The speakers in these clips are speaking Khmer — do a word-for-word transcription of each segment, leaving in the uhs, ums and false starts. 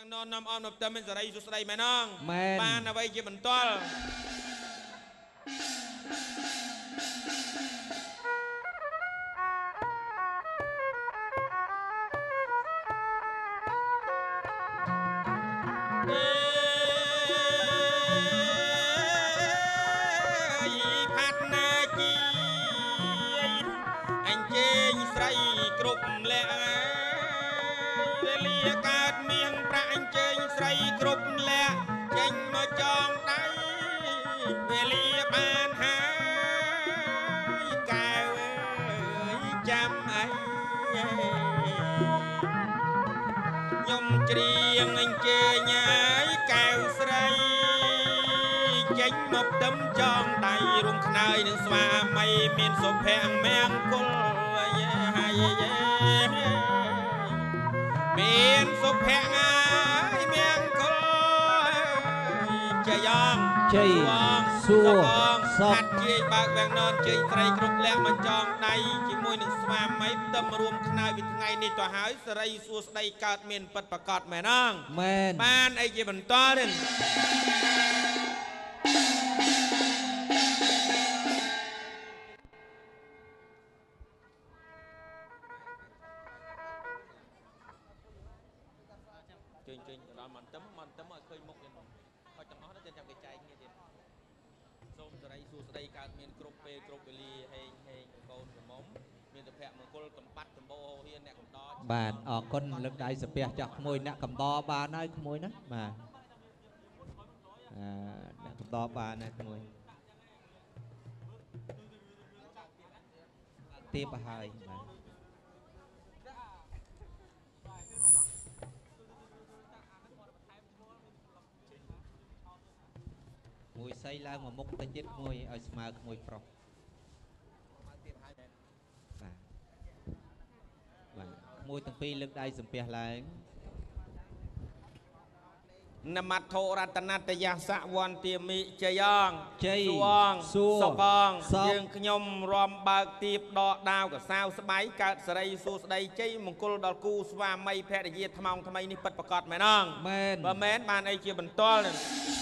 ยังนอนนำออมนบเติมเป็นสไลสุดสไลแม่น้องปานเอาไว้เก็บมันต้ลพัดนาจีอันเจงใส่กรุบแหละเลียกาดเมียงประอันเจงใส่กรุบแหละเจงมาจองได้เวลีบานหายกาวจำไอยมเจียงอันเจงไอ้กาวใส่เจงมาดำจองได้รุ่งขนายหนึ่งสวาไม่เมียนสมแพงแมงกุลเมียนสมแพงไอ้แมงกุลเจียงเจียงสัวหัดเจียบากแบงนอนเจียใส่กรุบแหลกมันจองได้จีมวยหนึ่งสวาไม่ดำรวมขนายวิทไงในตัวหายสไลสัวสไลกาดเมียนปัดประกาศแม่นางบ้านไอ้เจียบันต้อเนี่ยจริงจริงตอนมันตั้มมันตั้มมาเคยมุกยังพอจังน้อยนั่นจะจำไปใจเงี้ยเดียวส้มสไลสูสไลการเมียนกรุบเปกรุบเบลีเฮงเฮงโกนกระหม่อมเมียนตะแพะมังกรกำปัดกำโบเฮียนเนี่ยกำดอบาดออกคนเลือกได้สเปียจากขโมยเนี่ยกำดอบาได้ขโมยนะมาอ่าเนี่ยกำดอบาเนี่ยขโมยเตี้ยปะหายมวยไซล่างมามุกตะจิตมวยเอาสมาขโมยปลอกขโมยตั้งปีเลือกได้สมเปียแรงนมัดโทรัตนัตยาสะวันเตียมิเจยองเจยสวงสกองยังขยมรวมบากตีบดอกดาวกับสาวสบายกัดสไลสูสไลเจยมงกุลดอกกูสวาไม่แพ้ได้ยีทำมองทำไมนี่ปัดประกาศแม่น้องแม่นบะแม่นบานไอเจียบันต้ล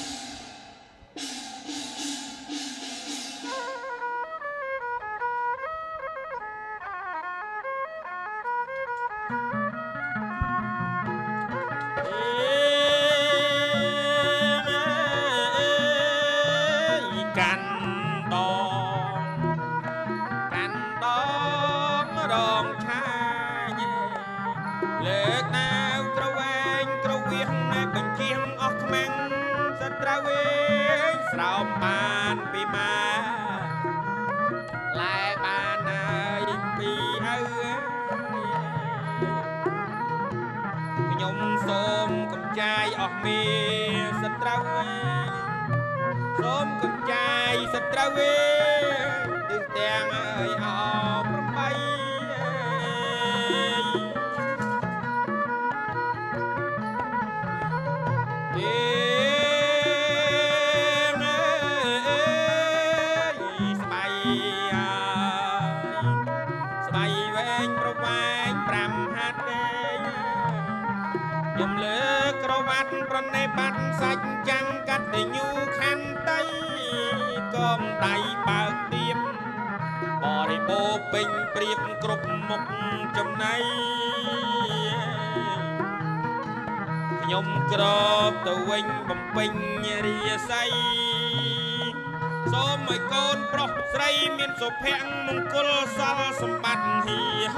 สาวปานปีมาลายบานไอปีเอ้ยขยมส้มกับใจออกมีสตราเวส้มกับใจสตราเวตึงแตงเอ้ยออกประไปยมเลือกกระวัดปรนในบัดสัจจังกัดได้ยูขันไตก้มไตปากเตียบบริโภคเป็นเปรียบกรุบมุกจำในยมกรอบตะเวงบำเพ็ญเรียไซสมัยก่อนปลอกใส่เมียนศพแพงมงคลสารสมบัติฮีโฮ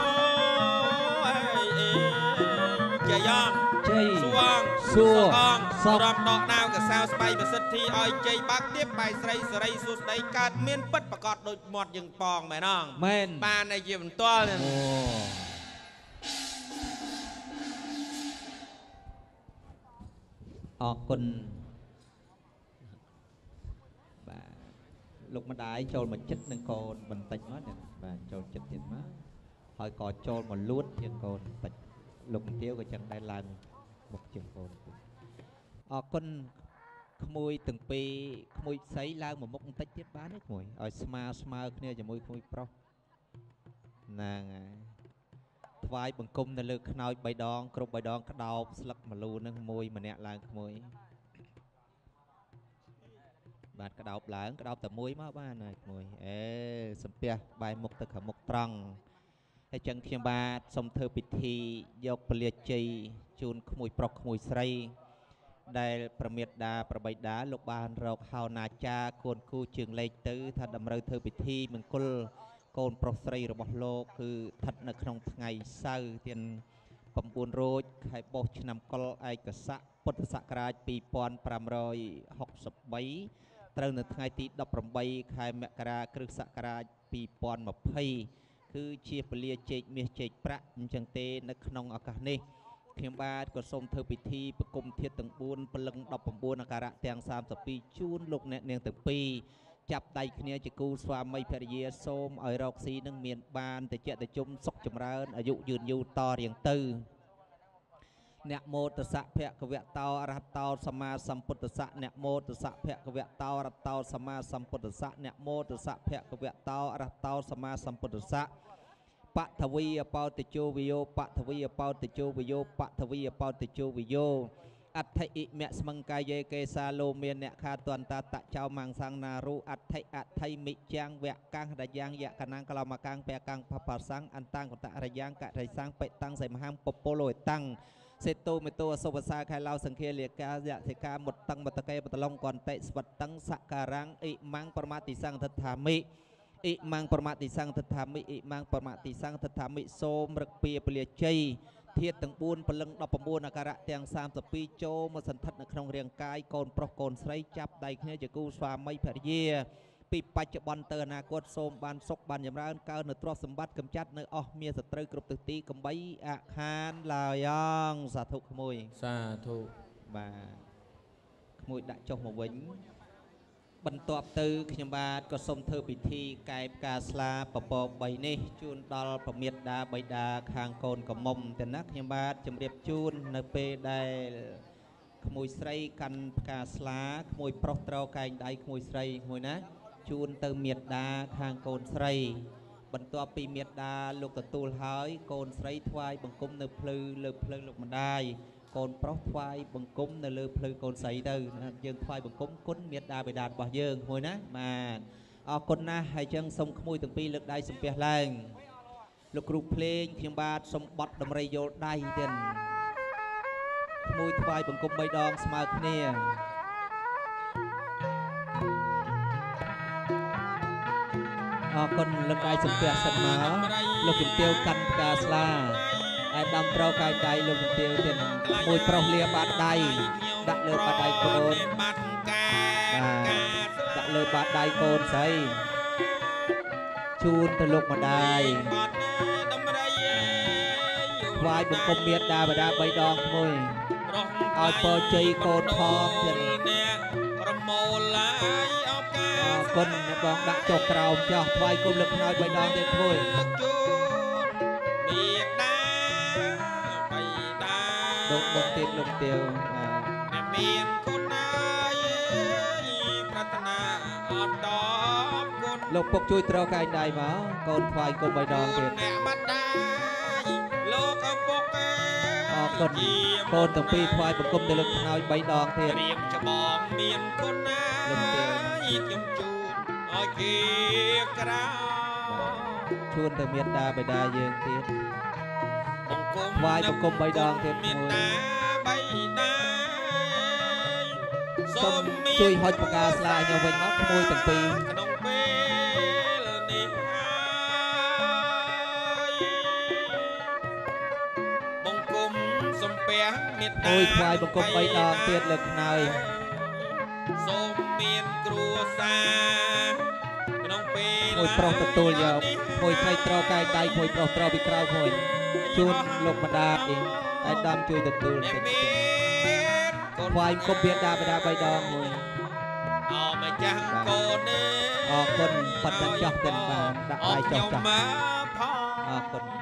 จะยอมสวงสวงสรำดอกดาวกับสาวสไปประสิทธิอ้อยใจบักเทียบไปใส่ใส่สุดใส่การเมียนปัดประกอบโดยหมดยังปองแม่น้องแม่นบ้านในเยี่ยมตัวเลยออกคนลูกมาได้โจลมาchấtนึงคนบันติดมั้งเนี่ยvàโจลchất tiềnมั้งหอยกอโจลมาลุดtiềnคนติดลูกเตี้ยวก็จังได้ลางmột trường cồnออกคนขโมยtừngปีขโมยไซล่างมามุกติดเจ็บบ้านนี่ขโมยเอาสมาสมาเนี่ยจะมวยขโมยปลอกนางทថ្វាយបង្គំនៅលើខ្នើយបីដងគ្រប់បីដងក្តោបស្លឹកមលូនឹងមួយម្នាក់ឡើងក្មួយបាទក្តោបឡើងក្តោបតែមួយមកបានហើយក្មួយអេសំពះបែរមុខទៅខាងមុខត្រង់ហើយចឹងខ្ញុំបាទសូមធ្វើពិធីយកពលាជ័យជូនក្មួយប្រុសក្មួយស្រីដែលប្រមេតាប្របីតាលោកបានរកហៅណាចាកូនគូជើងលេខទៅថាតម្រូវធ្វើពិធីមង្គលកូនប្រុសស្រីរបស់លោកគឺស្ថិតនៅក្នុងថ្ងៃសៅរ៍ទី៩រោចខែបុស្សឆ្នាំកុលឯកស័កពុទ្ធសករាជពីរពាន់ប្រាំរយហុកសិបបីត្រូវនៅថ្ងៃទីដប់ប្រាំបីខែមករាគ្រិស្តសករាជពីរពាន់ម្ភៃគឺជាពលាជែកមាសជែកប្រាក់អញ្ចឹងទេនៅក្នុងឱកាសនេះខ្ញុំបាទក៏សូមធ្វើពិធីប្រគំធាតុទាំងបួនព្រលឹងដប់ប្រាំបួនអក្សរៈទាំងសាមសិបពីរជូនលោកអ្នកនាងទាំងពីរចាប់ដៃគ្នាជាគូស្វាមីភរិយាសូមឲ្យរកស៊ីនឹងមានបានតិចតិជុំសុខចម្រើនអាយុយឺនយូរតរៀងទៅអ្នកមោទសៈភគវតោអរហតោសម្មាសម្ពុទ្ធសៈអ្នកមោទសៈភគវតោអរហតោសម្មាសម្ពុទ្ធសៈអ្នកមោទសៈភគវតោអរហតោសម្មាសម្ពុទ្ធសៈបថវីអបោតជោវិយោបថវីអបោតជោវិយោបថវីអបោតជោវិយោអដ្ឋិអិមៈស្មង្កាយេកេសាលោមានអ្នកខាទន្តាតចៅម៉ាំងសង្ណារុអដ្ឋិអដ្ឋិមិជាងវៈកាំងរយ៉ាងយកណាំងក្លោមកាំងពកាំងផបសង្ឃអន្តាំងកតរយ៉ាងករិសង្ឃបិតាំងសៃមហាំពពលយតាំងសេតោមេតោអសុវសាខៃឡៅសង្ឃាលាកាយតិកាមុតតាំងមតកេបតឡងកន្តិស្វតតាំងសការាំងអ៊ីម៉ាំងប្រមាតិសង្ឃទថាមិអ៊ីម៉ាំងប្រមាតិសង្ឃទថាមិអ៊ីម៉ាំងប្រមាតិសង្ឃទថាមិសូមរឹកពីពលាជ័យធាតុទាំងបួនព្រលឹងដប់ប្រាំបួនអក្សរៈទាំងសាមសិបពីរចូលមកសន្ធិដ្ឋនៅក្នុងរាងកាយកូនប្រុសកូនស្រីចាប់ដៃគ្នាជាគូស្វាមីភរិយាពីបច្ចុប្បន្នទៅអនាគតសូមបានសុខបានចម្រើនកើននៅទ្រព្យសម្បត្តិកម្ចាត់នៅអស់មានសត្រូវគ្រប់ទិសទីកំបីអខានឡើយងសាធុក្មួយសាធុបាទក្មួយដាក់ចុះមកវិញបន្ទាប់ទៅខ្ញុំបាទក៏សូមធ្វើពិធីកែបការស្លាពពកបីនេះជូនដល់ប្រមេតាបិតាខាងកូនកំមុំទៅណាខ្ញុំបាទជម្រាបជូននៅពេលដែលក្មួយស្រីកាន់ផ្កាស្លាក្មួយប្រុសត្រូវកែងដៃក្មួយស្រីមួយណាជូនទៅមេតាខាងកូនស្រីបន្ទាប់ពីមេតាលោកទទួលហើយកូនស្រីថ្វាយបង្គំនៅភ្លឺលើភ្លឺលោកម្ដាយកូនប្រុសថ្វាយបង្គំនៅលើភ្លឺកូនស្រីទៅយើងថ្វាយបង្គំគុណមេតាបិតារបស់យើងមួយណាបាទអរគុណណាស់ហើយចឹងសូមក្មួយទាំងពីរលើកដៃសំពះឡើងលោកគ្រូភ្លេងខ្ញុំបាទសូមបត់ដំរីយល់ដៃទៀតក្មួយថ្វាយបង្គំបីដងស្មើគ្នាអរគុណលើកដៃសំពះសិនមកលោកជំទាវកាន់ផ្កាស្លាឯដំត្រូវកាយដៃលោកជំទាវទៀតមួយប្រុសលាបាតដៃដាក់លើបាតដៃកូនបាទដាក់លើបាតដៃកូនស្រីជូនទៅលោកម្ដាយថ្វាយបង្គំមេត្តាបិតាបីដងក្មួយឲ្យពរជ័យកូនផងទៀតប្រមូលឡាយអបកាអរគុណអ្នកបងដាក់ចុះក្រោមចុះថ្វាយគុំលើកខ្នើយបីដងទៀតក្មួយមេត្តាបិតាលោកលោកទៀតលោកទាវអ្នកមានគុណហើយប្រាថ្នាអត់ដល់គុណលោកពុកជួយត្រកែងដៃមកកូនថ្វាយគុំបីដងទៀតអ្នកម្ដាយលោកឪពុកអរគុណកូនទាំងពីរថ្វាយបង្គំទៅលើខ្នើយបីដងទៀតរៀបច្បងមានគុណណាលោកទាវខ្ញុំជូនឲ្យគេក្រៅជូនទៅមេត្តាបិតាយើងទៀតបង្គំថ្វាយបង្គំបីដងទៀតមេត្តាបិតាសូមជួយហុចផ្កាស្លាញវិញមកក្មួយទាំងពីរក្នុងពេលនេះបង្គំសំពះមេត្តាអើយថ្វាយបង្គំបីដងទៀតលើខ្នើយសូមមានគ្រួសារក្នុងពេលមួយប្រុសទទួលយកមួយស្រីត្រូវកែដៃមួយប្រុសត្រូវពីក្រៅមួយជូនលោកម្ដាយឲ្យដំជួយទទួលតិចថ្វាយគុំមេត្តាបិតាបីដងមួយអរម្ចាស់កូននេះអរគុណប៉ាត់ចោះទាំងបានដាក់ដៃចោះចោះអរគុណ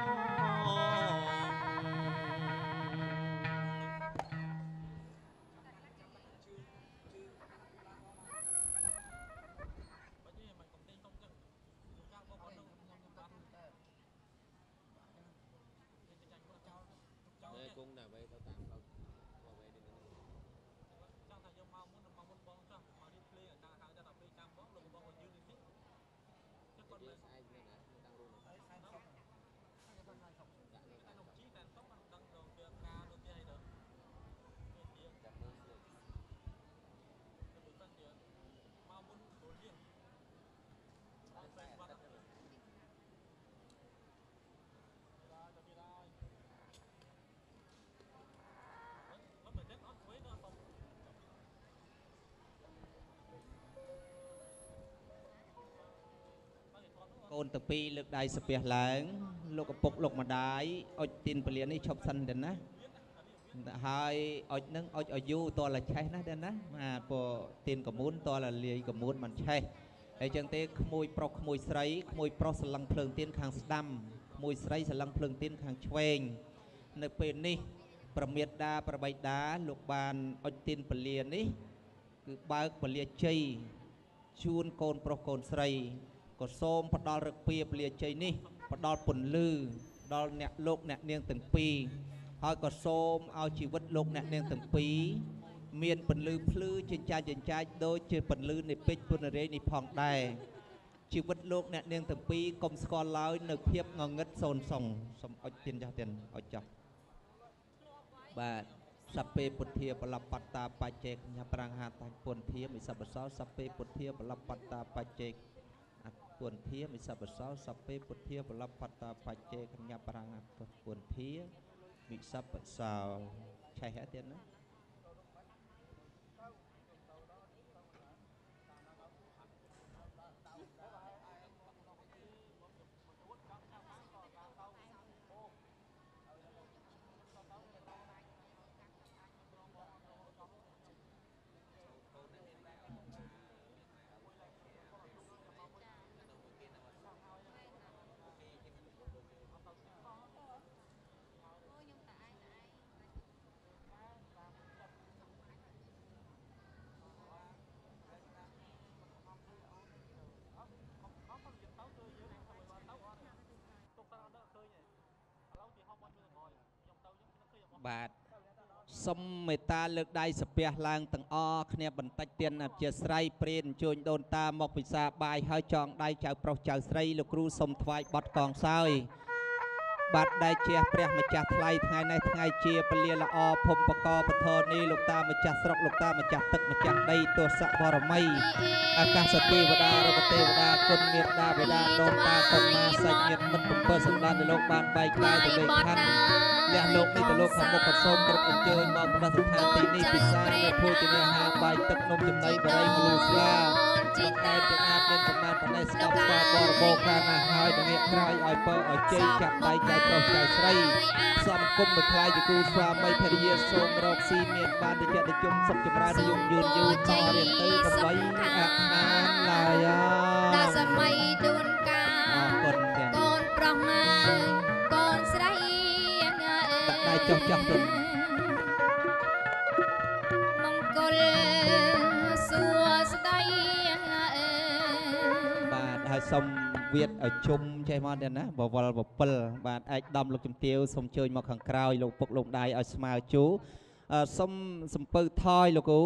កូនតាពីលើកដៃសាពះឡើងលោកឪពុកលោកម្ដាយអុចទីនពលាននេះឈប់សិនទៅណាហើយអុចនឹងអុចឲ្យយូរតលឆេះណាទៅណាបាទពទីនកមូនតលលាយកមូនមិនឆេះហើយចឹងទេក្មួយប្រុសក្មួយស្រីក្មួយប្រុសសឡឹងភ្លើងទៀនខាងស្ដាំក្មួយស្រីសឡឹងភ្លើងទៀនខាងឆ្វេងនៅពេលនេះប្រមេតាប្របីតាលោកបានអុចទីនពលាននេះគឺបើកពលាជ័យជូនកូនប្រុសកូនស្រីក៏សូមផ្ដល់រឹកពីពលាជ័យនេះផ្ដល់ពន្លឺដល់អ្នកលោកអ្នកនាងទាំងពីរហើយក៏សូមឲ្យជីវិតលោកអ្នកនាងទាំងពីរមានពន្លឺភ្លឺចិញ្ចាចចិញ្ចាចដូចជាពន្លឺនៃពេជ្រពុនរេនេះផងដែរជីវិតលោកអ្នកនាងទាំងពីរកុំស្គាល់ឡើយនៅភាពងងឹតសូនសងសូមអុចទៀនចាស់ទៀនអុចចាស់បាទសពេពុទ្ធាបលបត្តាបច្ចេកញ្ញាប្រាំងហាតាញ់ពុនធាមិសបសោសពេពុទ្ធាបលបត្តាបច្ចេកពុនធាមិសបសោសពេពុទ្ធាបលបត្តាបច្ចេកញ្ញាប្រាំងពុនធាមិសបសោឆេះទៀតណាបាទសុំមេត្តាលើកដៃសាពះឡើងទាំងអស់គ្នាបន្តិចទៀតអធិស្ឋានព្រានអញ្ជើញដូនតាមកពិសាបាយហើយចងដៃចៅប្រុសចៅស្រីលោកគ្រូសុំថ្វាយបត់កងសោយបាទដែលជាព្រះម្ចាស់ថ្លៃថ្ងៃនេះថ្ងៃជាពលាល្អភូមិបកបធរនេះលោកតាម្ចាស់ស្រុកលោកតាម្ចាស់ទឹកម្ចាស់ដីទស្សបរមីអាកាសទេវតារុក្ខទេវតាគុណមេត្តាបិតាដូនតាកុមារសាច់ញាតិមិត្តបំពេញសម្ដានលោកបានបែកផ្លាយទៅលេខខណ្ឌលះលោកនេះទៅលោកខាងមុខក៏សូមគ្រប់អញ្ជើញមកប្រសិទ្ធស្ថានទីនេះពិសានៅភោជនាហារបាយទឹកនំចំណីបរិយមលូស្លាលោកឯងទាំងអាមានប្រមាណប៉ុណ្ណេះស្ដាប់ស្វាបរបបខាងណាហើយនឹងអ្នកក្រោយឲ្យពើឲ្យជ័យចាប់ដៃចៅប្រុសចៅស្រីសំគុំមួយខ្លាយជាគូស្វាមីភរិយាសូមរកស៊ីមានបានតិចតិចជុំសុខចម្រើនយងយឺនយូរតរៀនទៅកុំបីអាអានឡើយដល់សម័យទួនកាអរគុណទាំងកូនប្រុសណាកូនស្រីដាក់ដៃចុះចុះទៅមង្គលសួស្ដីបាទហើយសូមវាទឲ្យជុំចេះមកទៀតណាបវលបពិលបាទឯកដំលោកជំទាវសូមជើញមកខាងក្រោយលោកពុកលោកដៃឲ្យស្មើជូសូមសំពៅថយលោកគ្រូ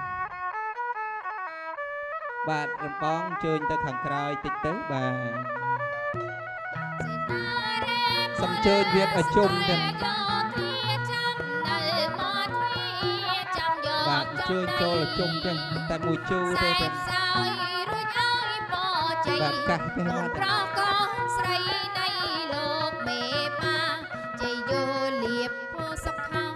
បាទរំបងជើញទៅខាងក្រោយតិចទៅបាទសូមជើញវាទឲ្យជុំទៀតបាទជើញចូលជុំចេះតែមួយជូរទេបាទបាទកាសទេបាទប្រកងស្រីនៃលោកមេបាជ័យយោលៀបសុខោ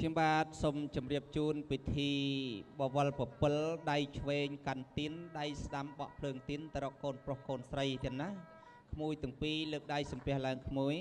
ខ្ញុំបាទសូមជម្រាបជូនពិធីបវលពពិលដៃឆ្វេងកាន់ទីនដៃស្ដាំបក់ភ្លើងទីនទៅរកកូនប្រុសកូនស្រីទៀតណាក្មួយទាំងពីរលើកដៃសំពះឡើងក្មួយ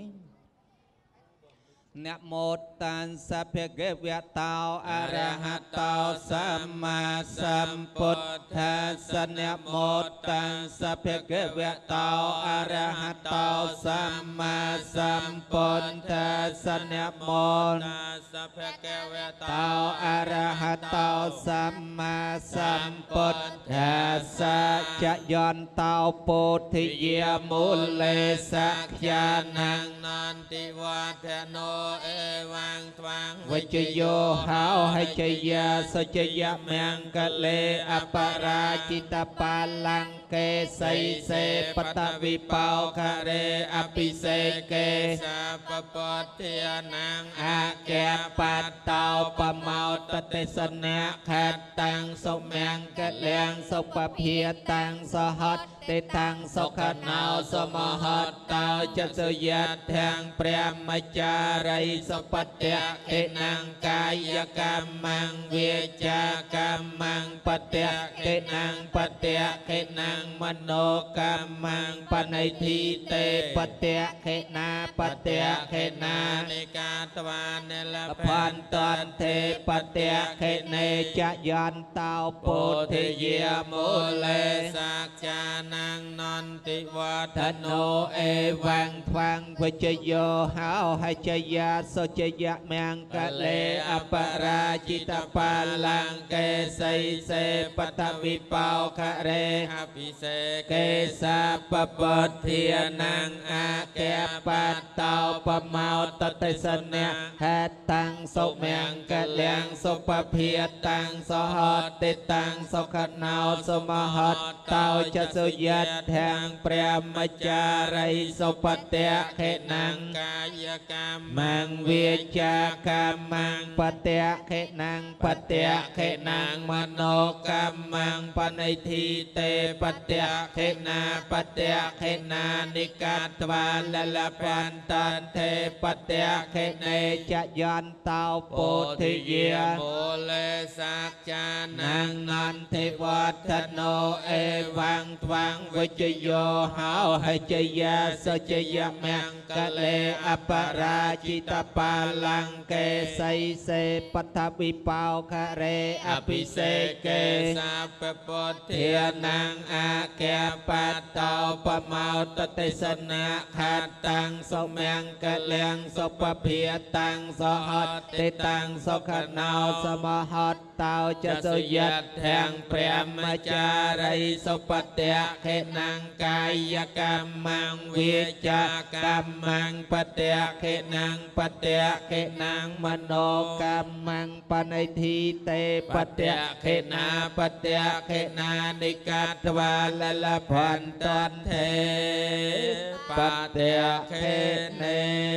นะโมตัสสะภะคะวะโตอะระหะโตสัมมาสัมพุทธัสสะนะโมตัสสะภะคะวะโตอะระหะโตสัมมาสัมพุทธัสสะนะโมตัสสะภะคะวะโตอะระหะโตสัมมาสัมพุทธัสสะจะยันโตโพธิยมูลเลสักยานังนันติวัฏโนเอวังทวังวิจโยหาวให้จยาสจยะเมียงกะเลอปราจิตปาลังเกไสเสปตวิปาวคะเรอภิเสเกสัพปะเทนังอาแกปัตตาวปะเมาตเตสนะขัดตังสมยังกะเลียงสปะเพียตังสหัตเตตังสขนาวสมหัตตาวจะสยัดแทงเปรมจาริสปะเตะเอนังกายกรรมังเวจากรรมังปะเตะเอนังปะเตะเอนังมโนกรรมังปณิทิเตปะเตะเอนาปะเตะเอนานิกาตวานเนลพันตันเทปะเตะเอเนจะยันเตาโพธิเยมูเลสักจานังนนติวัฒโนเอวังทวังวิจโยหาวให้จยาสจยะเมียงกะเลอปราจิตปาลังเกไสเสปตวิปาวคะเรอภิเสเกสัพปะเทียนังอาแกปัตตาวปะเมาตเตสเนหัตตังสเมียงกะเลียงสปะเพียตังสหัตติตังสขนาวสมหัตตาวจะสุยัดแทงเปรมจาริสปะเตะเขนังกายกรรมังเวจากรรมังปะเตะเขนังปะเตะเขนังมโนกรรมังปณิทิเตปะเตะเขนาปะเตะเขนานิกาตวาลละปันตันเทปะเตะเขเนจะยันเตาโพธิเยมูเลสักจานังนันเทวัฒโนเอวังทวังวิจโยหาวให้จยาสจยะเมียงกะเลอปราจิตปาลังเกไสเสปทวิปาวคะเรอภิเสเกสัพปะเทียนังอาแกปัตตาวปะเมาตเตสนะขัดตังสมยังกะเลียงสปะเพียตังสหัตติตังสขนาวสมหัตตาวจะสยัดแทงเปรมจาริสปะเตะเขนังกายกรรมังเวจากรรมังปะเตะเขนังปะเตะเขนังมโนกรรมังปณิทิเตปะเตะเขนาปะเตะเขนานิกาตวาลละพันตันเทปะเตะเขเน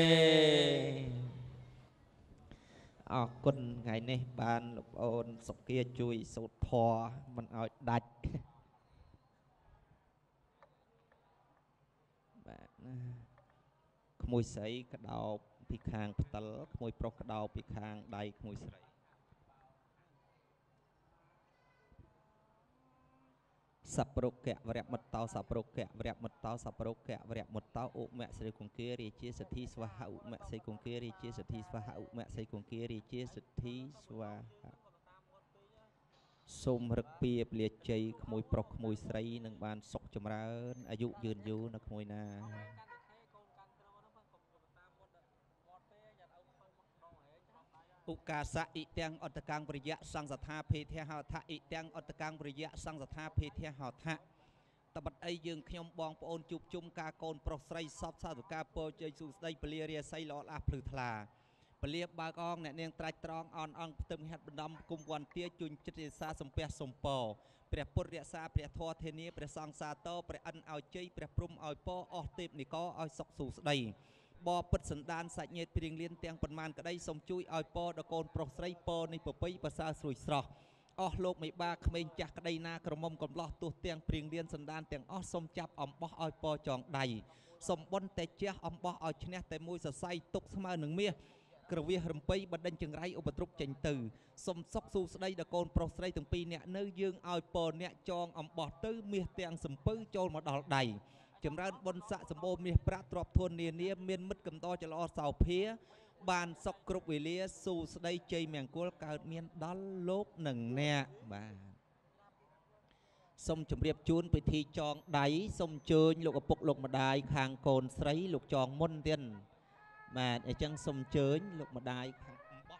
ออกคนไงนี่บ้านลูกโอนสกเกียจุยสุดพอมันเอาดัดขโมยใส่กระดาษพิคางตลขโมยปลอกกระดาษพิคางได้ขโมยใส่สับปรุกแกะวรมัดเตาสับปรุกแกะวรมัดเตาสับปรุกแกะวรมัดเตาอุแมะใส่กุงเกรีเจสติสวะหะอุแมะใส่กุงเกรีเจสติสวะหะอุแมะใส่กุงเกรีเจสติสวะหะสมรักเปียเปลี่ยใจขโมยปลอกขโมยใส่หนึ่งบานศกจำเริญอายุยืนยูนักขโมยนาอุกาสะอิเตียงอัตกังปริยะสังสถาเพเทหาทะอิเตียงอัตกังปริยะสังสถาเพเทหาทะตบัดไอยืงขยมบองปอนจุบจุมกาโกนปรสไรซอบซาตุกาโปเจสุสไดเปลียเรียไซลอลาพลือทลาเปลียบากองเนี่ยเนียงตรายตรองอ่อนอ่อนตึมหัดบดมกุมวันเตี้ยจุนจิตซาสมเปียสมปอเปรียปุริยาซาเปรียทอเทนีเปรียสังซาโตเปรียอันเอาใจเปรียปรุมเอาปออเต็มนี่ก็เอาสกสุสไดบ่อปิดสันดานสัญญาเพียงเลี้ยนเตียงปนมานก็ได้สมจุยเอาปอตะโกนปรกไสปอในปปีภาษาสวยสระอ๋อโลกไม่บ้าเขมรจากก็ได้นากระมมกลมล้อตัวเตียงเพียงเลี้ยนสันดานเตียงอ๋อสมจับอมบ่อเอาปอจองใดสมบนแต่เจ้าอมบ่อเอาชนะแต่มวยสะไซตุกสมาหนึ่งเมียក្រវះរំពៃបដិញ្ញចង្រៃឧបទ្រពចេញទៅសុំសុខសួស្ដីដល់កូនប្រុសស្រីទាំងពីរនាក់នៅយើងឲ្យពរអ្នកចងអំបោះទៅមាសទាំងសំពៅចូលមកដល់ដៃចម្រើនបុណ្យស័ក្តិសម្បូរមាសប្រាក់ទ្រព្យធននានាមានមិត្តកំដរចលអសោភាបានសុខគ្រប់វេលាសួស្ដីជ័យមង្គលកើតមានដល់លោកនិងអ្នកបាទសូមជម្រាបជូនពិធីចងដៃសូមអញ្ជើញលោកឪពុកលោកម្ដាយខាងកូនស្រីលោកចងមុនទៀតបាទអញ្ចឹងសូមអញ្ជើញលោកម្ដាយខាងអំបោះ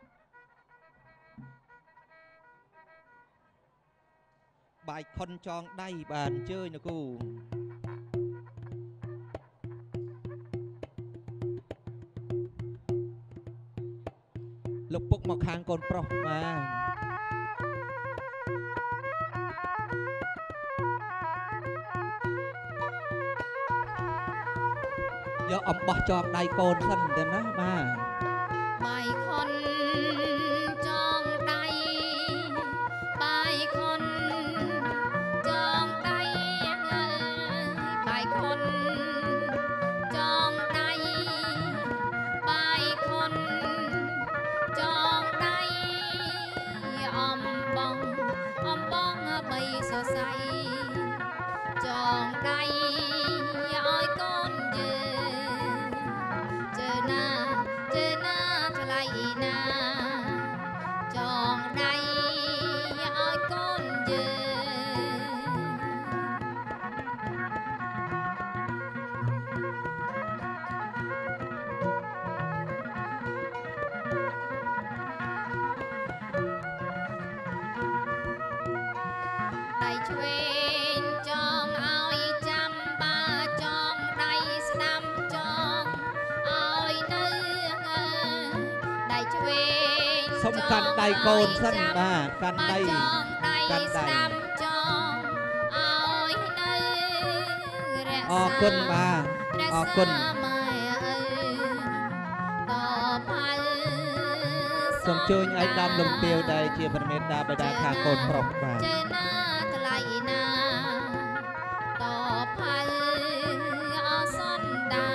បាយខុនចងដៃបាទអញ្ជើញនគូលោកពុកមកខាងកូនប្រុសបាទយកអំបោះចងដៃកូនសិនទៅណាបាទបាយខុនចងដៃបាយខុនចងដៃបាយខុនចងដៃបាយខុនចងដៃអំបងអំបងបីសរសៃចងដៃឲ្យកូនយើងណាជើណាថ្លៃណាចងដៃឲ្យកូនយើងដៃឆ្វេងចងឲ្យចាំបាចងដៃស្ដាំចងឲ្យនៅដៃឆ្វេងសុំកាន់ដៃកូនសិនបាទកាន់ដៃកាន់ដៃស្ដាំចងឲ្យនៅរក្សាអរគុណបាទអរគុណសូមជួយឲ្យដំលំទាវដែលជាប្រមេតាបិតាខាងកូនប្រុសបាទជើណាថ្លៃណាតផលអសន្តា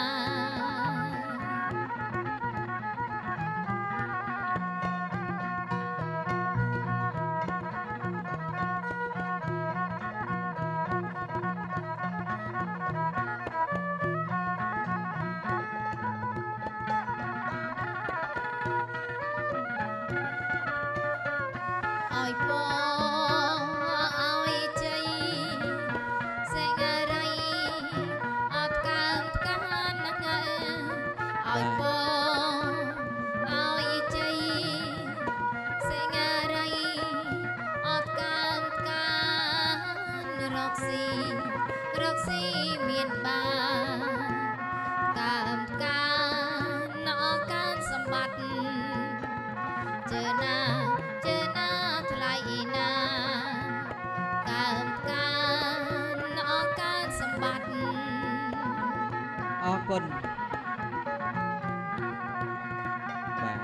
ឲ្យពរឲ្យជ័យសេងរៃអត់កើមកានឲ្យពរឲ្យជ័យសេងរៃអត់កើមកានរកស៊ីរកស៊ីមានបានកើមកានអត់កើនសម្បត្តិជើណាជើណាថ្លៃណាកើមកានអង្កើនសម្បត្តិអរគុណបាទ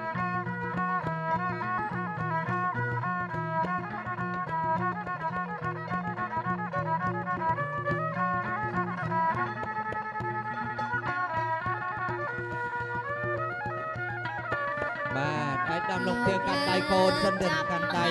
បាទឲ្យដំលំទាវកាន់ដៃកូនសិនទៅកាន់ដៃ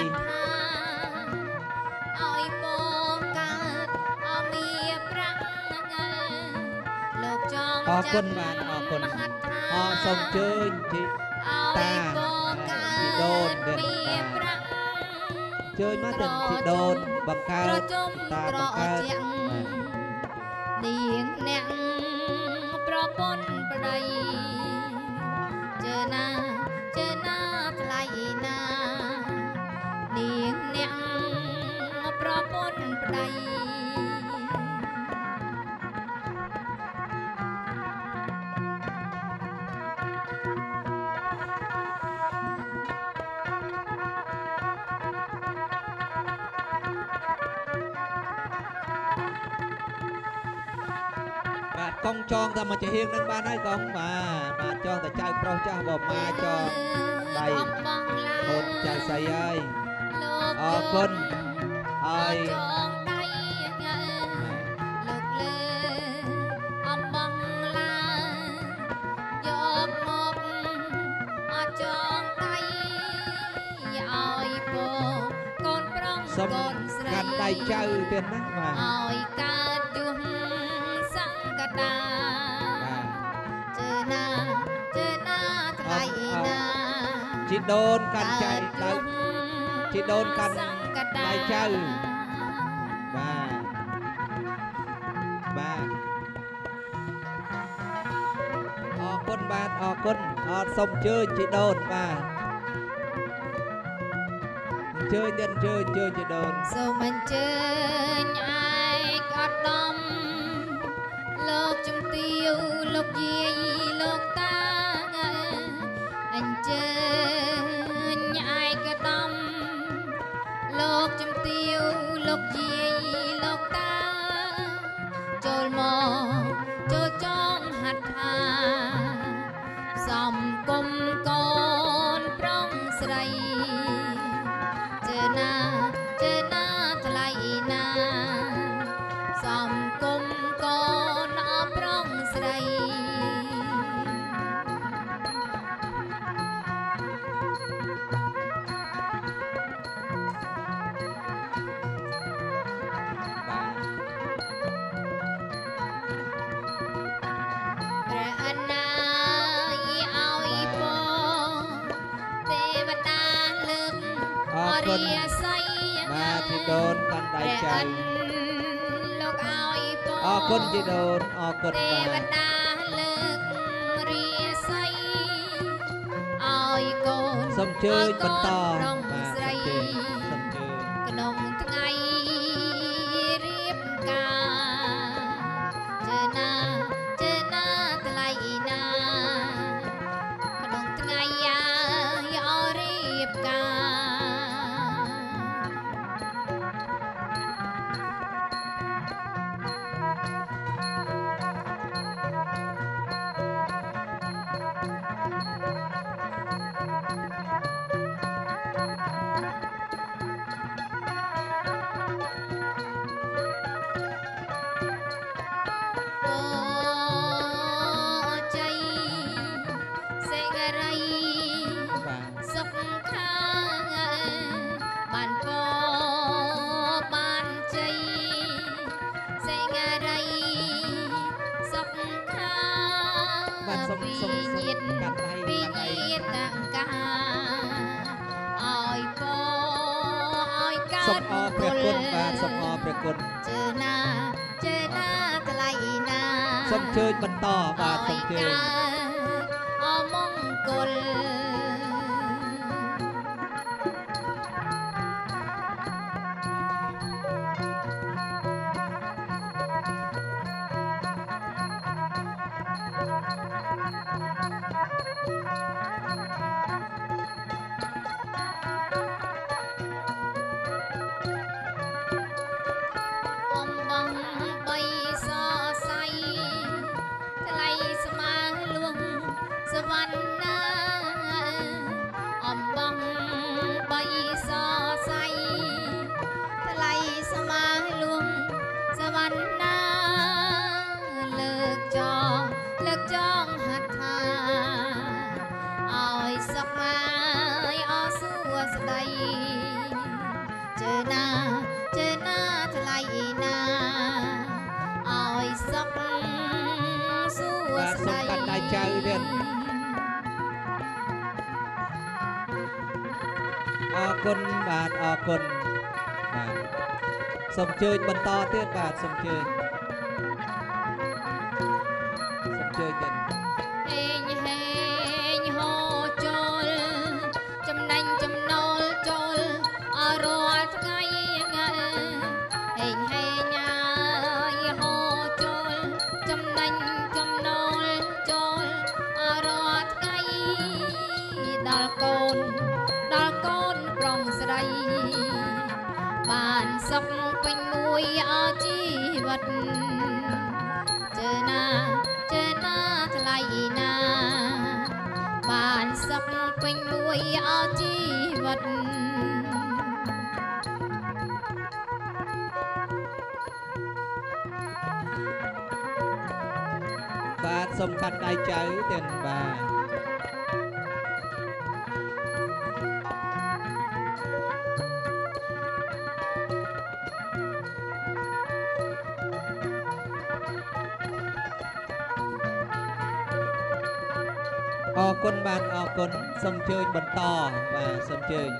ឲ្យពងកើតអមីប្រាក់លោកចងអរគុណបាទអរគុណអរសូមជើញជីតាជីដូនទៅបាទជើញមកទៅជីដូនបង្កើតតាបង្កើតនាងអ្នកប្រពន្ធប្តីជើណាជើណាថ្លៃណានាងអ្នកប្រពន្ធប្តីបាទកងចងតែមកជាហៀងនឹងបានហើយកងបាទបាទចងតែចៅប្រុសចាស់បមាចងដៃហូតចៅស្រីហើយអរគុណហើយចងដៃលោកលើអំបងឡាយកមកចងដៃឲ្យពកូនប្រុងសុំកូនស្រីកាន់ដៃចៅទៀតណាបាទឲ្យកើតយុះសង្កតាបាទជើណាជើណាថ្លៃណាជីដូនកាន់ចៃដៅជីដូនកាន់ដៃចៅបាទបាទអរគុណបាទអរគុណអត់សូមអញ្ជើញជីដូនបាទអញ្ជើញទៀតអញ្ជើញអញ្ជើញជីដូនសូមអញ្ជើញឯកឧត្តមលោកជំទាវលោកយាយលោកតាអញ្ជើញឯកឧត្តមលោកជំទាវលោកយាយលោកតាចូលមកចូលចងហាត់ថាសំគុំកូនប្រុងស្រីជើណាជើណាថ្លៃណាសំគុំកូនអប្រុងស្រី ព្រះអនាយឲ្យពរទេវតាលើកអរិយស័យបាទជីដូនកាន់ដៃចៅលោកឲ្យពរអរគុណជីដូនអរគុណទេបាទវតាលើករិយស័យឲ្យកូនសូមអញ្ជើញបន្តឲ្យកូនប្រុងបាទស្រីសូមអញ្ជើញក្នុងថ្ងៃរៀបការជើណាជើណាថ្លៃណាក្នុងថ្ងៃឲ្យរៀបការ អូជ័យសេងរីបាទសុខខាងបានពបានជ័យសេងរីសុខខាងបាទសូមពីសូមសូមញាតកាត់ដៃពីកាត់ដៃញាតកាឲ្យពឲ្យកើសូមតអរព្រះគុណបាទសូមអរព្រះគុណជើណាជើណាថ្លៃណាសូមអញ្ជើញបន្តបាទសូមអញ្ជើញអមង្គល អំបងបីសសៃថ្លៃស្មើលួងសវណ្ណាអំបងបីសសៃថ្លៃស្មើលួងសវណ្ណាលើកចងលើកចងហាត់ថាឲ្យសុខហើយអសួស្ដីជើណាជើណាថ្លៃណាឲ្យសុខសួបាទស្សូមដីកាត់ដៃចៅទៀតអរគុណបាទអរគុណបាទសូមអញ្ជើញបន្តទៀតបាទសូមអញ្ជើញសូមអញ្ជើញទៀតហេងហេងហូរចូលចំណេញចំណូលចូលអរាល់ថ្ងៃហេងហេងអើយហូរចូលចំណេញចំណូលចូលអរាល់ថ្ងៃដល់កូនដល់កូនប្រុងស្រីបានសុខពេញមួយអជីវិតជើណាជើណាថ្លៃណាបានសុខពេញមួយអជីវិតបាទសូមកាត់ដៃចៅទៀតបាទអរគុណបាទអរគុណសូមអញ្ជើញបន្តបាទសូមអញ្ជើញ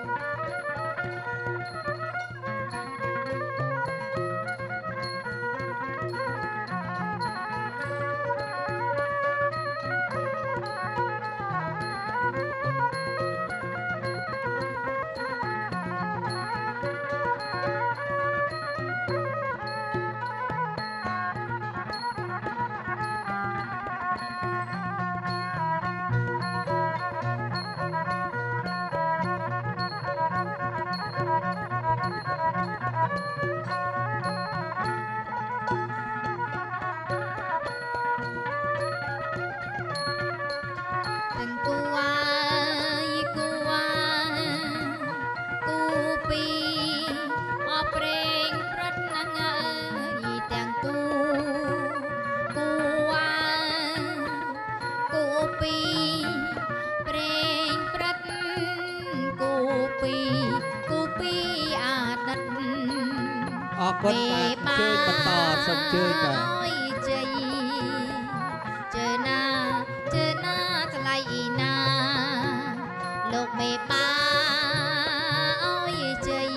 អរគុណបាទជួយបន្តសូមជួយបាទជ័យជើណាជើណាថ្លៃណាលោកមេបាអើយជ័យ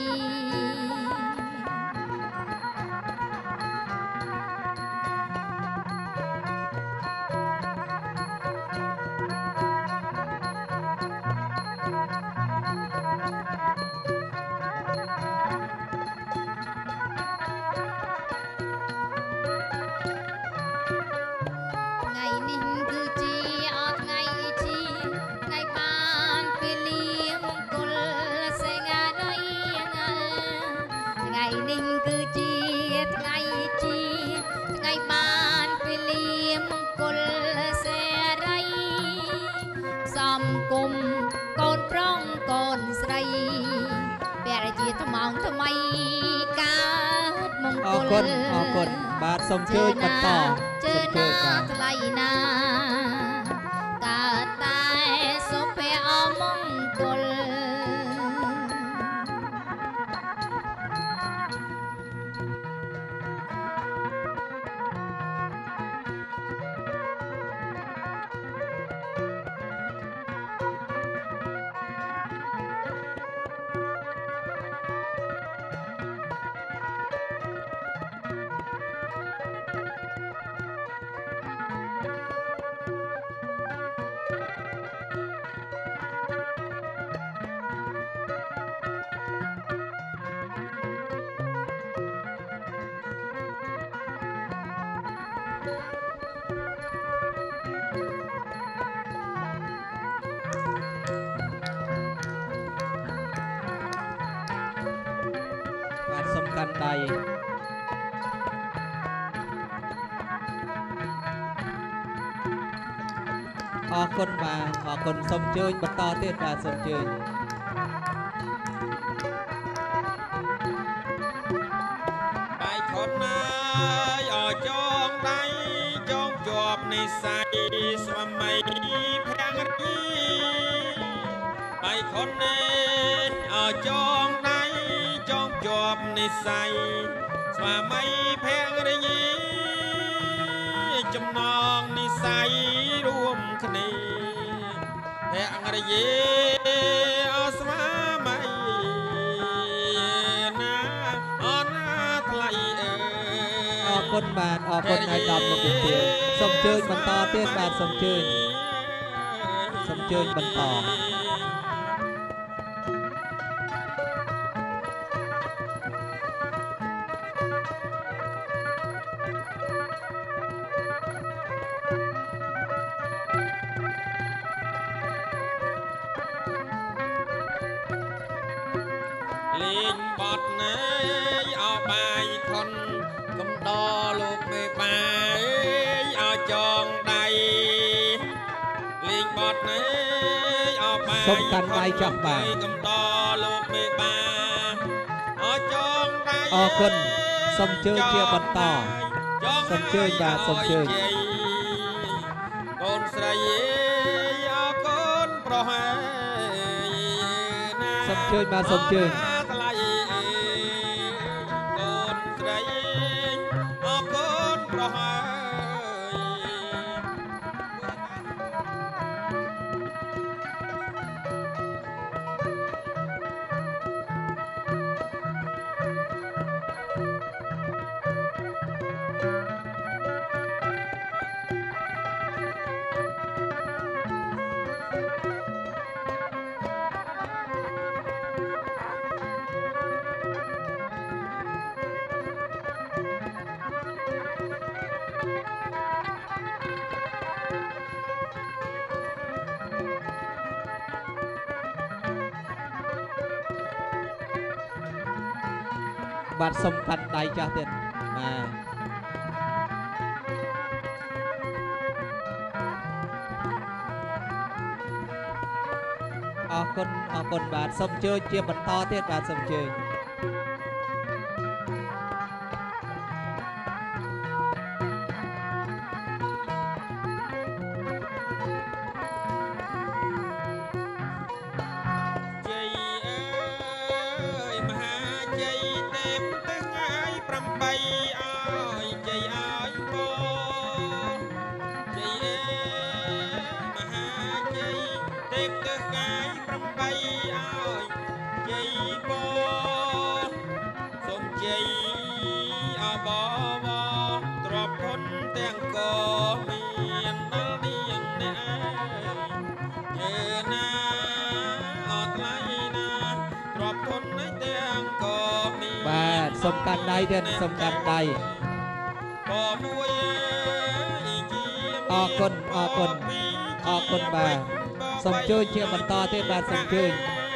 អរគុណអរគុណបាទសូមជួយបន្តសូមជួយបាទថ្លៃណាកើតតែសុភអមង្គលកាន់ដៃអរគុណបាទអរគុណសូមអញ្ជើញបន្តទៀតបាទសូមអញ្ជើញបាយខុនណាយអចងដៃចងជាប់និស័យស្វាមីភាំងរីបាយខុនណាយអចងដៃចងជាប់និស័យស្វាមីភាំងរីចំណងនិស័យរួមគ្នាភាំងរីអស្វាមីណាអណាថ្លៃអើអរគុណបាទអរគុណឲ្យដល់លោកជំទាវសូមអញ្ជើញបន្តទៀតបាទសូមអញ្ជើញសូមអញ្ជើញបន្តលេងបត់ណែអោបាយខុនកំដលោកមេបាយអោចងដៃលេងបត់ណែអោបាយសូមកាន់ដៃចោះបាទកំដលោកមេបាយអោចងដៃអរគុណសូមអញ្ជើញជាបន្តសូមអញ្ជើញបាទសូមអញ្ជើញកូនស្រីអើកូនប្រុសណាសូមអញ្ជើញបាទសូមអញ្ជើញអបាទសុំកាត់ដៃចាស់ទៀតបាទអរគុណអរគុណបាទសូមជួយជាបន្តទៀតបាទសូមជួយសុំកាត់ដៃទៀតសុំកាត់ដៃអរគុណអរគុណអរគុណបាទសូមជួយជាបន្តទៀតបាទសូមជួយ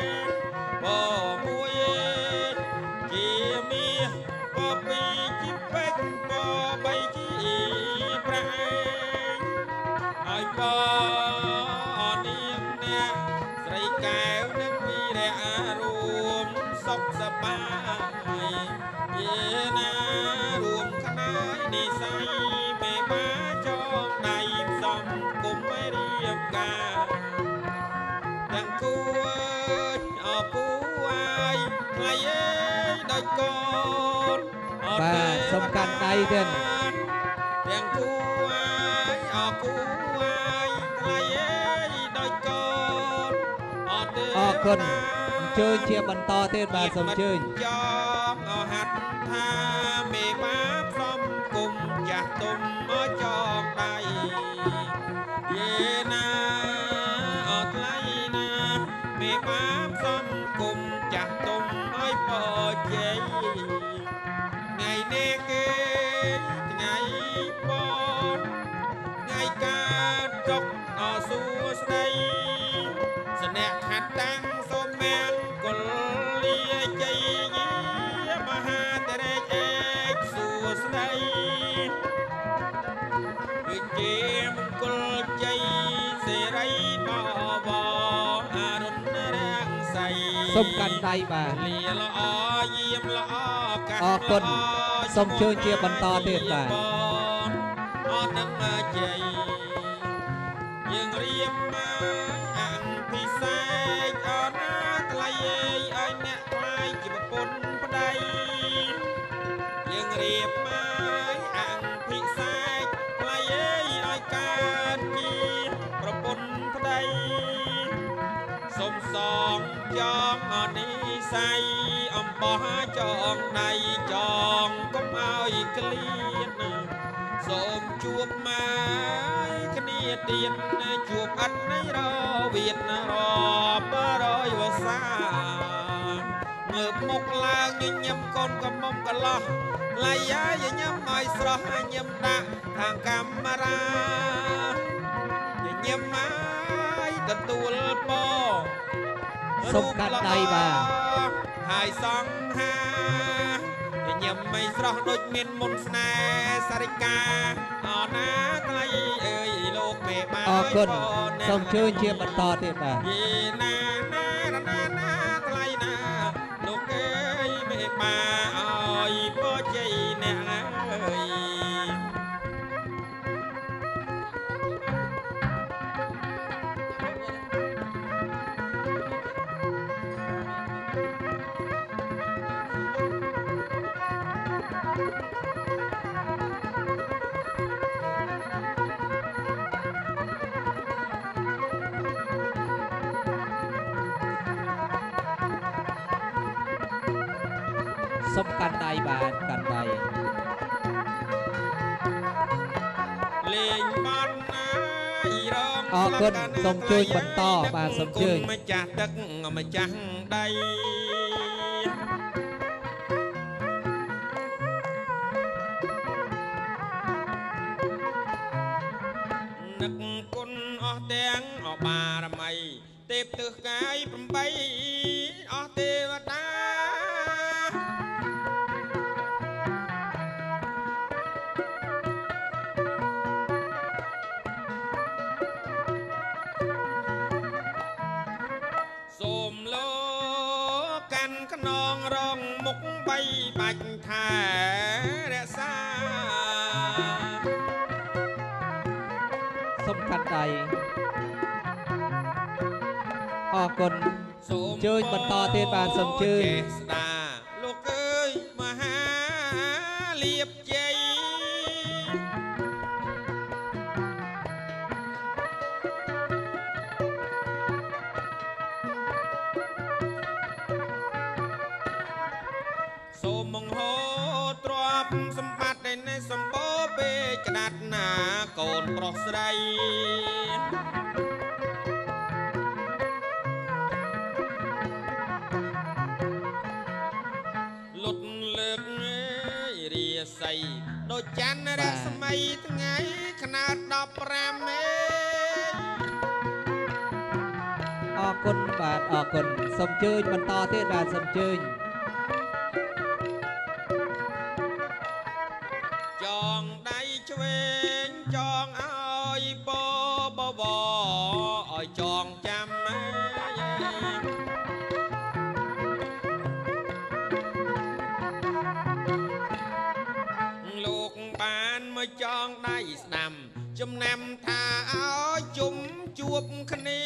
បាទសុំកាត់ដៃទៀតទាំងគូអាយអរគូអាយថ្លៃអើយដោយកូនអត់ទេអរគុណអញ្ជើញជាបន្តទៀតបាទសូមអញ្ជើញចងអហាត់ថាមេបាផ្សំគុំចាស់ទុំអចងដៃយេណាអត់ថ្លៃណាមេបាផ្សំគុំចាស់ទុំឲ្យបជ័យថ្ងៃនេះគេថ្ងៃបនថ្ងៃកើតចុកអសួស្ដីស្នេហ៍ខាត់តាំងសូមមានគុលលាជ័យមហាតរេជឯកសួស្ដីវិជាមង្គលជ័យសេរីបវរអរុណរាំងស័យសូមកាន់ដៃបាទលាល្អយាមល្អអរគុណសូមជើញជាបន្តទៀតបាទអរនឹងជ័យយើងរៀបមកអង្គពិសេសអរណាថ្លៃឲ្យអ្នកថ្លៃជាប្រពន្ធប្តីយើងរៀបមកអង្គពិសេសថ្លៃឲ្យកើតជាប្រពន្ធប្តីសូមសងចងអនិស័យអំបោះចងដៃចងកុំឲ្យក្លៀតសូមជួបមកគ្នាទៀតជួបអត់នៃរវិតរាប់រយវស្សាងើបមុខឡើងញញឹមកូនកមុំកលោះឡៃយាយញញឹមឲ្យស្រស់ញញឹមដាក់ខាងកាមេរ៉ាញញឹមឲ្យទទួលពរសូមកាត់ដៃបាទហើយសង្ហាញញឹមមិនស្រស់ដូចមានមុនស្នេហ៍សារិកាអរណាថ្លៃអើយលោកមេបាអរគុណសូមជើញជាបន្តទៀតបាទយេណាណាណាណាថ្លៃណាលោកអើយមេបាអើយបជ័យអ្នកអើយសូមកាន់ដៃបាទកាន់ដៃលេងបាត់ណាយរងអរគុណសូមជួយបន្តបាទសូមជើញម្ចាស់ទឹកម្ចាស់ដីនឹកគុណអស់ទាំងអបារមីទេពទិសកាយ8អស់ទេវតាសូមលោកាន់ខ្នងរងមុខបីបាច់ថែរក្សាសុំកាត់ដៃអរគុណសូមជើញបន្តទៀតបាទសូមជើញស្ដាលោកអើយមហាលៀបជ័យសូមមង្ហោទ្របសម្បត្តិនៃសម្បូរពេកដាត់ណាកូនប្រុសស្រីលុតលើករាសីដូចច័ន្ទរស្មីថ្ងៃខ្នើតដប់ប្រាំមេអរគុណបាទអរគុណសូមជើញបន្តទៀតបាទសូមជើញចងដៃឆ្វេងចងឲ្យបបបឲ្យចងចាំលោកបានមកចងដៃស្ដាំចំណាំថាឲ្យជុំជួបគ្នា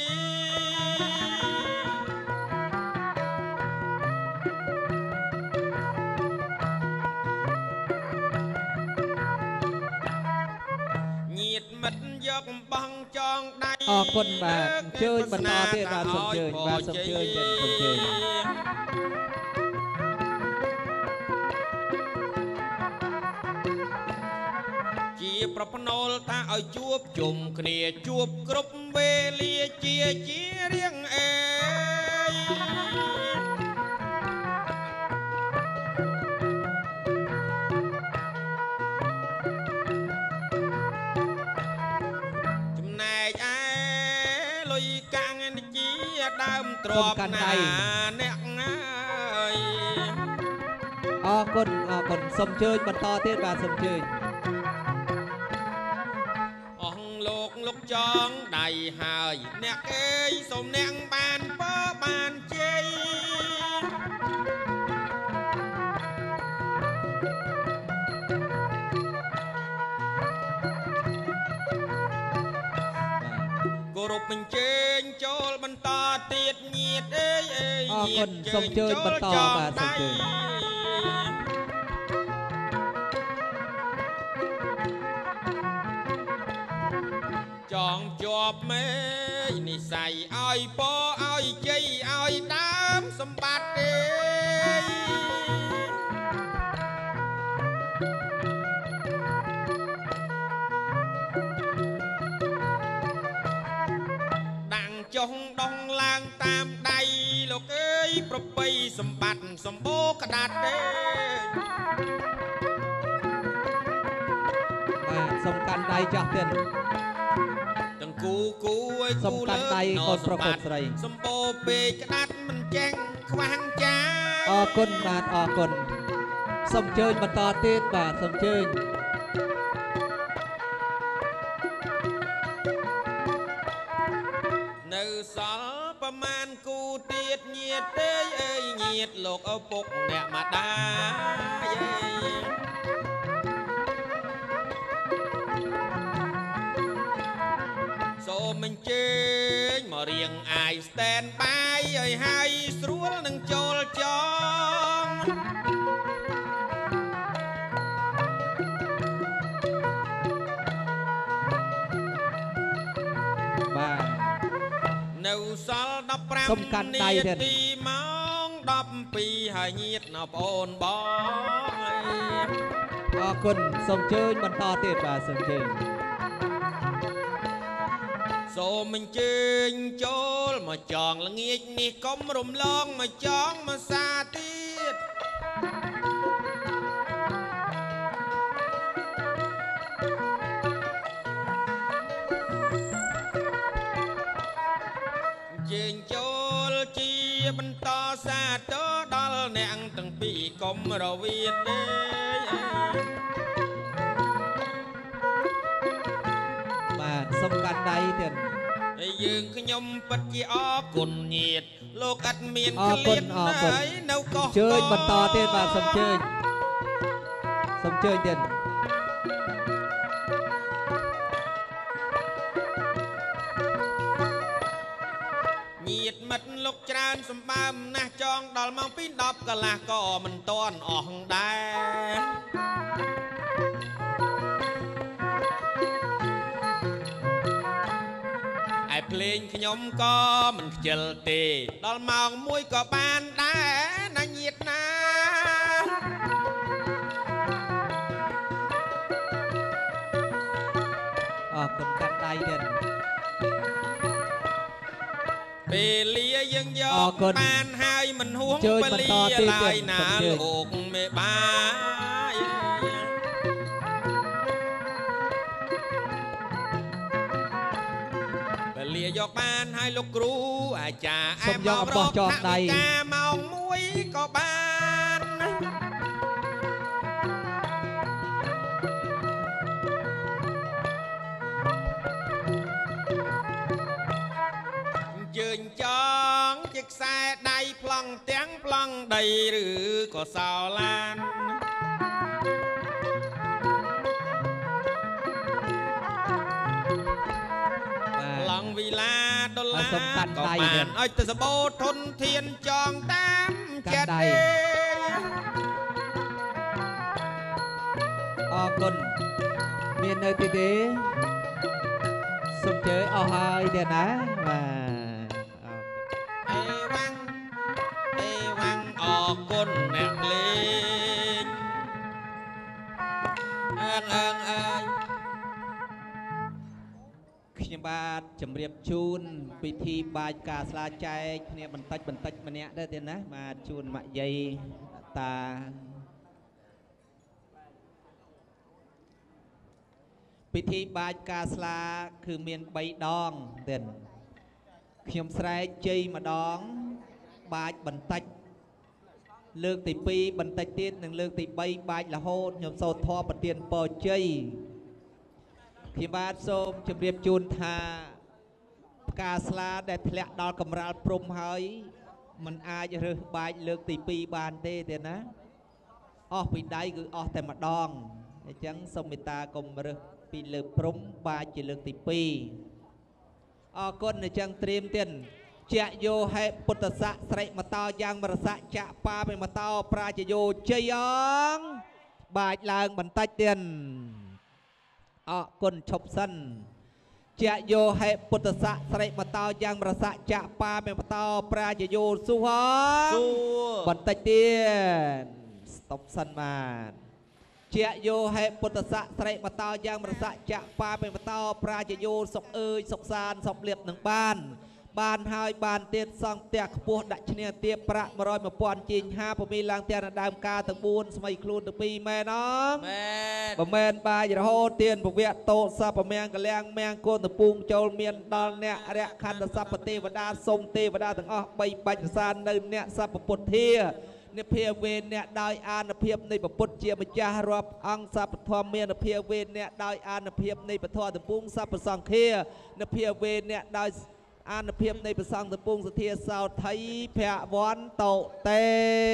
មិត្តយកបងចងដៃអរគុណបាទជើញបន្តទៀតបាទសូមជើញបាទសូមជើញសូមជើញជាប្រភ្នូលថាឲ្យជួបជុំគ្នាជួបគ្រប់វេលាជាជារៀងអេទ្របណាអ្នកអើយអរគុណអរគុណសូមជើញបន្តទៀតបាទសូមជើញអស់លោកលោកចងដៃហើយអ្នកអើយសូមអ្នកបានពើបានជ័យគោរពអញ្ជើញចូលបន្តទៀតញាតអើយអើយញាតសូមជើញបន្តបាទសូមជើញចងជាប់មេនិស័យឲ្យពឲ្យជ័យឲ្យដើមសម្បត្តិទេចុងដងឡើងតាមដៃលោកអើយប្រពៃសម្បត្តិសម្បូរក្តាត់ទេបាទសុំកាន់ដៃចាស់ទៀតទាំងគូគូឲ្យសុំកាន់ដៃកូនប្រុសកូនស្រីសម្បូរពេកក្តាត់មិនចេះខ្វាំងចាអរគុណបាទអរគុណសូមជើញបន្តទៀតបាទសូមជើញនៅសល់ប្រមាណគូទៀតញាតទេអើយញាតលោកឪពុកអ្នកម្ដាយសូមអញ្ជើញមករៀងអាយ stand by ឲ្យហើយស្រួលនឹងចូលចងបាទនៅសល់ដប់ប្រាំនាទីម៉ោងដប់ពីរហើយញាតណប្អូនបងអរគុណសូមជើញបន្តទៀតបាទសូមជើញសូមអញ្ជើញចូលមកចងល្ងាចនេះកុំរំលងមកចងមកសាទៀតជើញចូលជាបន្តសាទរដល់អ្នកទាំងពីរកុំរវាទទេបាទសុំកាន់ដៃទៀតយើងខ្ញុំពិតជាអរគុណញាតលោកអត់មានក្លៀនហើយនៅកោះជើញបន្តទៀតបាទសូមជើញសូមជើញទៀតញាតមិត្តលោកច្រើនសម្បើមណាស់ចង់ដល់ម៉ោងពីដប់កន្លះក៏មិនទាន់អស់ដែរភ្លេងខ្ញុំក៏មិនខ្ជិលទេដល់ម៉ោងមួយក៏បានដែរណាញាតណាអរគុណកាន់ដៃទៀតពេលលាយើងយកបានហើយមិនហួងពេលលាឡើយណាលោកមេបាយលាយកបានហើយលោកគ្រូអាចារ្យអែមមករកថវិកាម៉ោងមួយក៏បានជើញចងជាខ្សែដៃប្លង់ទាំងប្លង់ដីឬក៏សោឡានវិឡាដុល្លារក៏បានឲ្យទៅសបោធនធានចងតាមចិត្តទេអរគុណមាននៅទីទេសូមជើអស់ហើយទេណាបាទអេវ៉ាំងអេវ៉ាំងអរគុណអ្នកលេងអើងអើងអើយខ្ញុំបាទជម្រាបជូនពិធីបាចការស្លាចែកគ្នាបន្តិចបន្តិចម្នាក់ទៅទៀតណាបាទជូនម៉ាក់យាយតាពិធីបាចការស្លាគឺមានបីដងទៀតខ្ញុំស្រែកជ័យម្ដងបាចបន្តិចលើកទីពីរបន្តិចទៀតនិងលើកទីបីបាចរហូតខ្ញុំសូត្រធម៌ប្រទានពរជ័យខ្ញុំបាទសូមជម្រាបជូនថាផ្កាស្លាដែលធ្លាក់ដល់កំរាលព្រំហើយมันអាចរើសបាចលើកទីពីរបានទេទេណាអស់ពីដៃគឺអស់តែម្ដងអញ្ចឹងសូមមេត្តាកុំរើសពីលើព្រំបាចជាលើកទីពីរអរគុណអញ្ចឹងត្រៀមទៀតជាយោហេពុទ្ធស័កស្រិមតោយ៉ាងមរស័កចៈបាបេមតោប្រាជយោជ័យអង្គបាចឡើងបន្តិចទៀតអរគុណឈប់សិនជាយោហេពុទ្ធស័កស្រិមតោយ៉ាងមរស័កចៈបាបេមតោប្រាជយោសុហអង្គបន្តិចទៀតស្តុបសិនបាទជាយោហេពុទ្ធស័កស្រិមតោយ៉ាងមរស័កចៈបាបេមតោប្រាជយោសុខអើយសុខសានសុខលៀបនឹងបានបានហើយបានទៀតសង់ផ្ទះខ្ពស់ដាក់ឈ្នះទៀបប្រាក់មួយរយមួយពាន់ជីងហាពមីឡើងទាំងដើមការទាំងបួនស្មៃខ្លួនទាំងពីរមែនអត់មែនបើមែនបាយរហូតទៀនពវៈតោសពមៀងកលាំងមៀងគូនតពូងចូលមានដល់អ្នករៈខណ្ឌសពទេវតាសុំទេវតាទាំងអស់បីបាច់រសាននៅអ្នកសពពុទ្ធានិព្វាវេអ្នកដោយអានុភាពនៃពុទ្ធជាម្ចាស់រាប់អង្គសពធម៌មាននិព្វាវេអ្នកដោយអានុភាពនៃពធទាំងពូងសពសង្ឃានិព្វាវេអ្នកដោយអានុភាពនៃប្រសង្ឃតពងសធាសោថៃភវន្តតោតេ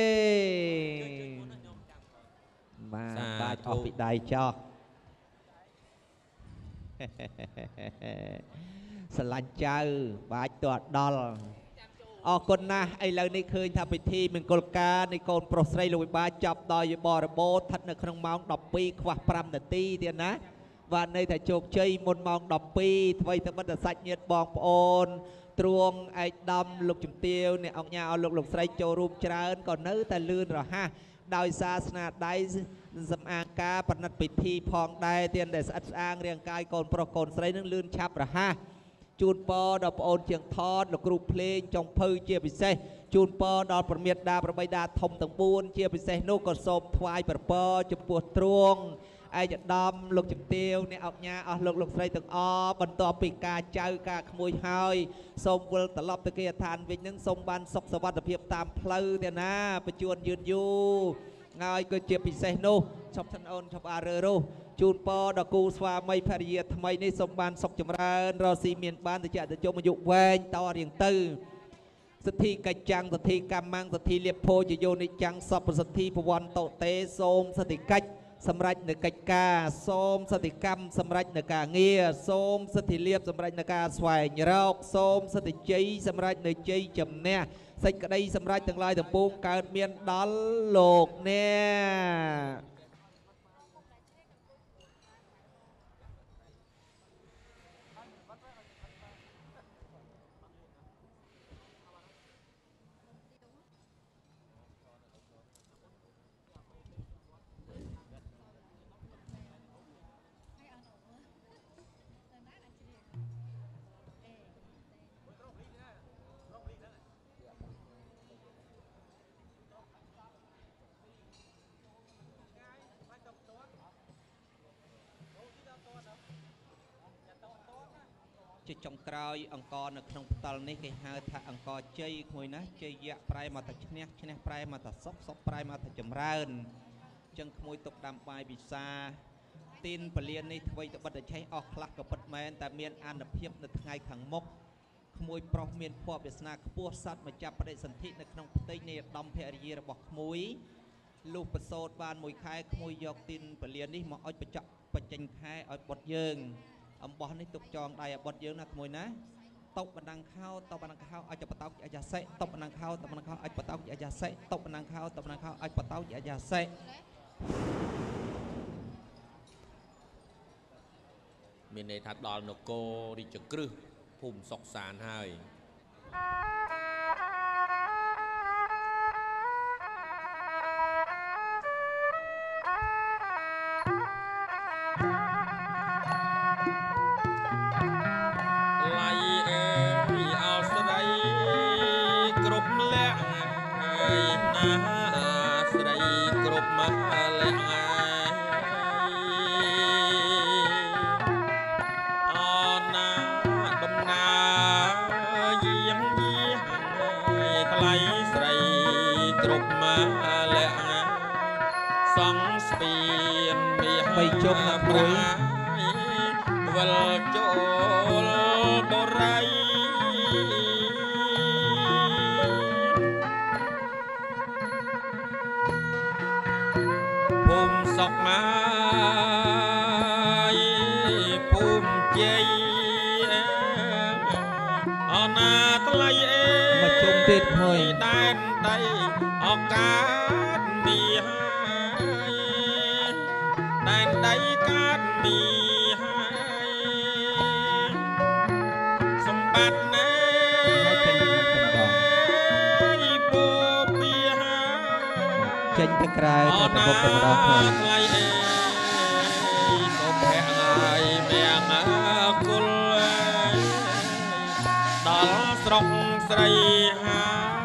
បាទបាទអស់ពីដៃចោះស្រឡាញ់ចៅបាទតើដល់អរគុណណាស់ឥឡូវនេះឃើញថាពិធីមង្គលការនៃកូនប្រុសស្រីលោកវិបាចប់ដោយបរិបូរណ៍ស្ថិតនៅក្នុងម៉ោងដប់ពីរខ្វះប្រាំនាទីទៀតណាបាទន័យថាជោគជ័យមុនម៉ោងដប់ពីរអ្វីទៅបិទសាច់ញាតិបងប្អូនទ្រង់ឯកឧត្តមលោកជំទាវអ្នកអង្គការឲ្យលោកលោកស្រីចូលរួមច្រើនក៏នៅតែលឿនរហ័សដោយសារស្នាដៃសម្អាងការប្រណិតពិធីផងដែរទៀតដែលស្អិតស្អាងរាងកាយកូនប្រុសកូនស្រីនឹងលឿនឆាប់រហ័សជូនពរដល់ប្អូនជាងថតលោកគ្រូភ្លេងចុងភៅជាពិសេសជូនពរដល់ប្រមាតាប្របីតាធំទាំងបួនជាពិសេសនោះក៏សូមថ្វាយប្រពរចំពោះទ្រង់ឯកឧត្តមលោកជំទាវអ្នកអង្គការអស់លោកលោកស្រីទាំងអស់បន្ទាប់ពីការចៅការក្មួយហើយសូមវិលត្រឡប់ទៅគេឋានវិញនឹងសូមបានសុខសុវត្ថិភាពតាមផ្លូវទេណាបញ្ជួនយឺនយូរ ngay cơ chế bị xe nô chọc thân ôn chọc à rơ rô chun po đà cu xoa mây phà rìa thầm mây ní sông ban sọc chầm ra rò xì miền ban thì chạy từ chỗ mà dụ quen to riêng tưสถิกจังสถิกรรมังสถิเลียบโพจโยนิจังสอบสถิพวันโตเตโสมสถิกัจสำรัจในกัจกาโสมสถิกรรมสำรัจในกาเงียโสมสถิเลียบสำรัจในกาสวายรอกโสมสถิจีสำรัจในจีจำเนี่ยสักกระไดสำรัจทั้งหลายทั้งปวงการเมียนดัลโลกเนี่ยจะจงกรอยอังกอร์ในขนมตอลนี้ก็หาถ้าอังกอร์เจยคุยนะเจยยะปลายมาแต่ชนะชนะปลายมาแต่ซบซบปลายมาแต่จำเริญจังขโมยตกดำปลายบิซาตีนปลเลียนในทวีตบัดใช้ออกคลักกับปัดแมนแต่เมียนอันดับเพียบในไงขังมกขโมยปลอกเมียนพวกเบสนาขบวสัตว์มาจับประเด็นสันติในขนมเตยในดำเพรียระบอกขโมยลูกประโสดบานมวยคายขโมยยอกตีนปลเลียนนี่มาอ้อยประจับประจันคายอ้อยบดเยิงอมบอลนี่ตกจองได้บดเยอะนะขโมยนะตกบันดังข้าวตกบันดังข้าวอาจจะปะเต้าอาจจะเสะตกบันดังข้าวตกบันดังข้าวอาจจะปะเต้าอาจจะเสะตกบันดังข้าวตกบันดังข้าวอาจจะปะเต้าอาจจะเสะมีในทัดดอลนกโกดิจกรึภูมิศกสารให้ไปจมน้ำปุ้ยวัลโจลบไรภูมิศกไม้ภูมิเจยอาณาตไลเอมาจมติดหอยแดนใดอากาศมีให้แดนใดการมีให้สมบัติในปูปีหาเจนตะกรายแต่ตะบกตะรอเพลินสมแพงไอเมียงกุลดอลสรงใส่หา